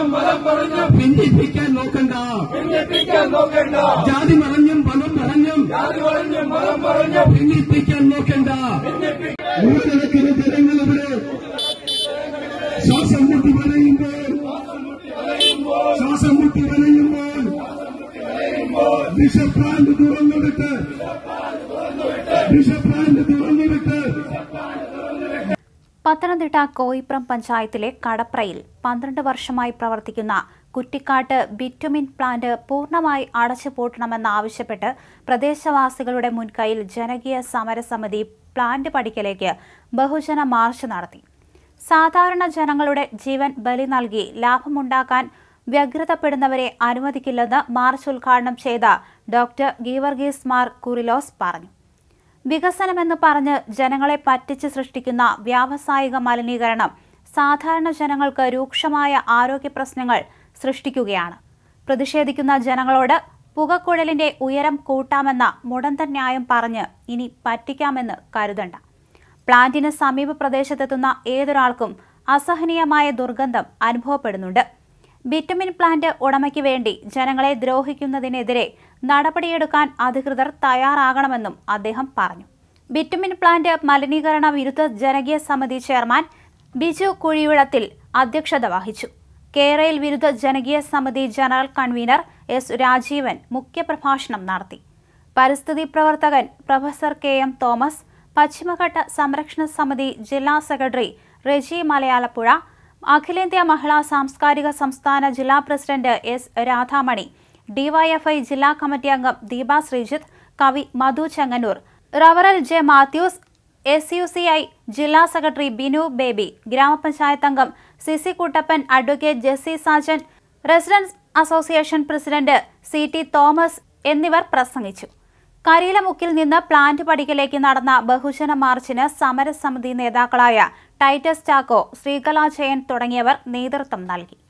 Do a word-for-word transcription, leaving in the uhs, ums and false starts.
ഭിന്നിപ്പിക്കാൻ നോക്കണ്ട ജാതി മറഞ്ഞും മതം പറഞ്ഞും ഭിന്നിപ്പിക്കാൻ നോക്കണ്ട. നൂറുകണക്കിന് ജനങ്ങൾ ഇവിടെ ശ്വാസം മുട്ടി വലയുമ്പോൾ ശ്വാസം മുട്ടി വലയുമ്പോൾ വിഷപ്രാന്ത് തുറന്നുവിട്ട് വിഷപ്രാന്ത് തുറന്നുവിട്ട് പത്തനംതിട്ട കോയിപ്രം പഞ്ചായത്തിലെ കടപ്രയിൽ പന്ത്രണ്ട് വർഷമായി പ്രവർത്തിക്കുന്ന കുറ്റിക്കാട്ട് ബിറ്റുമിൻ പ്ലാന്റ് പൂർണ്ണമായി അടച്ചുപൂട്ടണമെന്നാവശ്യപ്പെട്ട് പ്രദേശവാസികളുടെ മുൻകൈയിൽ ജനകീയ സമരസമിതി പ്ലാന്റ് പടിക്കലേക്ക് ബഹുജന മാർച്ച് നടത്തി. സാധാരണ ജനങ്ങളുടെ ജീവൻ ബലി നൽകി ലാഭമുണ്ടാക്കാൻ വ്യഗ്രതപ്പെടുന്നവരെ അനുവദിക്കില്ലെന്ന് മാർച്ച് ഉദ്ഘാടനം ചെയ്ത ഡോക്ടർ ഗീവർഗീസ് മാർ കുറിലോസ് പറഞ്ഞു. വികസനമെന്ന് പറഞ്ഞ് ജനങ്ങളെ പറ്റിച്ച് സൃഷ്ടിക്കുന്ന വ്യാവസായിക മലിനീകരണം സാധാരണ ജനങ്ങൾക്ക് രൂക്ഷമായ ആരോഗ്യ പ്രശ്നങ്ങൾ സൃഷ്ടിക്കുകയാണ്. പ്രതിഷേധിക്കുന്ന ജനങ്ങളോട് പുകക്കുഴലിന്റെ ഉയരം കൂട്ടാമെന്ന മുടന്തൻ ന്യായം പറഞ്ഞ് ഇനി പറ്റിക്കാമെന്ന് കരുതണ്ട. പ്ലാന്റിന് സമീപ പ്രദേശത്തെത്തുന്ന ഏതൊരാൾക്കും അസഹനീയമായ ദുർഗന്ധം അനുഭവപ്പെടുന്നുണ്ട്. ബിറ്റുമിൻ പ്ലാന്റ് ഉടമയ്ക്ക് വേണ്ടി ജനങ്ങളെ ദ്രോഹിക്കുന്നതിനെതിരെ നടപടിയെടുക്കാൻ അധികൃതർ തയ്യാറാകണമെന്നും അദ്ദേഹം പറഞ്ഞു. ബിറ്റുമിൻ പ്ലാന്റ് മലിനീകരണ വിരുദ്ധ ജനകീയ സമിതി ചെയർമാൻ ബിജു കുഴിയുഴത്തിൽ അധ്യക്ഷത വഹിച്ചു. കേരയിൽ വിരുദ്ധ ജനകീയ സമിതി ജനറൽ കൺവീനർ എസ് രാജീവൻ മുഖ്യപ്രഭാഷണം നടത്തി. പരിസ്ഥിതി പ്രവർത്തകൻ പ്രൊഫസർ കെ എം തോമസ്, പശ്ചിമഘട്ട സംരക്ഷണ സമിതി ജില്ലാ സെക്രട്ടറി റെജി മലയാലപ്പുഴ, അഖിലേന്ത്യാ മഹിളാ സാംസ്കാരിക സംസ്ഥാന ജില്ലാ പ്രസിഡന്റ് എസ് രാധാമണി, ഡിവൈഎഫ്ഐ ജില്ലാ കമ്മിറ്റി അംഗം ദീപ ശ്രീജിത്ത്, കവി മധു ചെങ്ങന്നൂർ, റവറൽ J Mathews, S U C I ജില്ലാ സെക്രട്ടറി ബിനു ബേബി, ഗ്രാമപഞ്ചായത്ത് അംഗം CC Kuttappan, advocate Jessy Sajan, residence association president C T Thomas എന്നിവർ പ്രസംഗിച്ചു. കരിയിലമുക്കിൽ നിന്ന് പ്ലാന്റ് പടിക്കലേക്ക് നടന്ന ബഹുജന മാർച്ചിന് സമരസമിതി നേതാക്കളായ ടൈറ്റസ് ചാക്കോ, ശ്രീകല ജയൻ തുടങ്ങിയവർ നേതൃത്വം നൽകി.